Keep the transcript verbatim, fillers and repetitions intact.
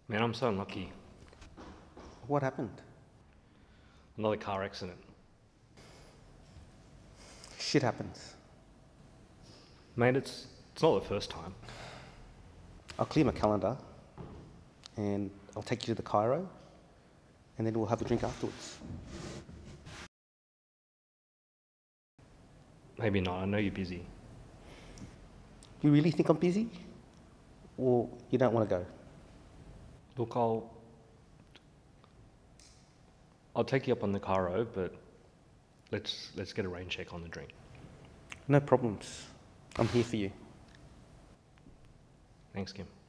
Man, I'm so unlucky. What happened? Another car accident. Shit happens. Mate, it's, it's not the first time. I'll clear my calendar and I'll take you to the Cairo and then we'll have a drink afterwards. Maybe not, I know you're busy. You really think I'm busy? Or you don't want to go? Look, I'll... I'll take you up on the Cairo, but let's, let's get a rain check on the drink. No problems. I'm here for you. Thanks, Kim.